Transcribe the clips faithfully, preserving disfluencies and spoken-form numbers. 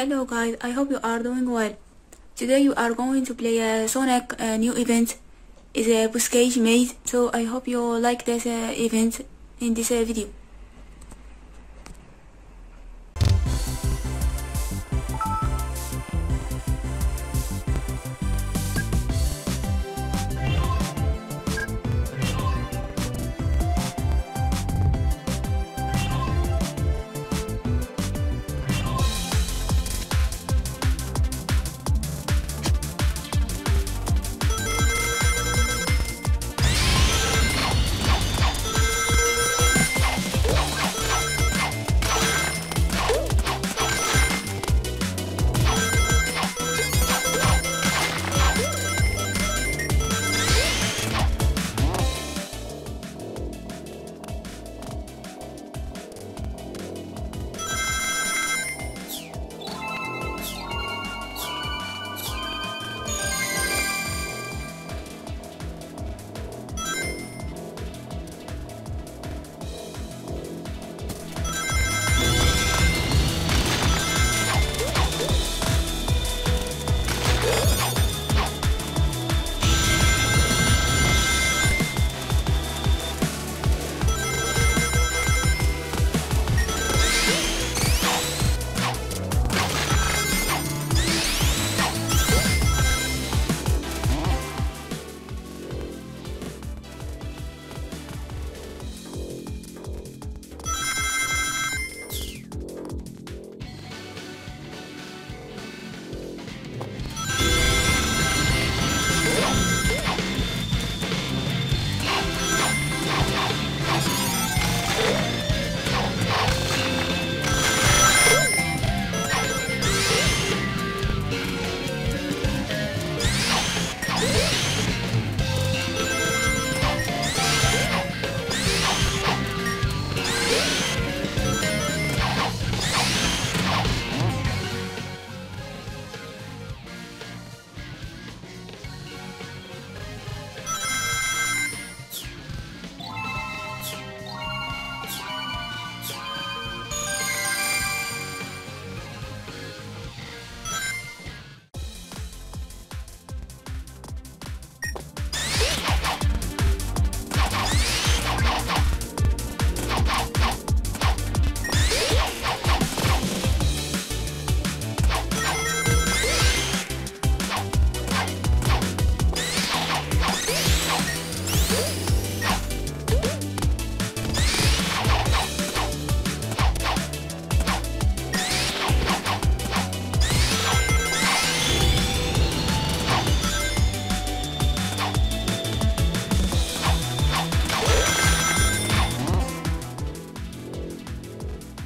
Hello guys, I hope you are doing well. Today we are going to play a Sonic uh, new event. Is a Boscage Maze, so I hope you like this uh, event in this uh, video.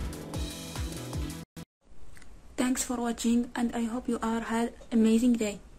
Thanks for watching, and I hope you are had amazing day.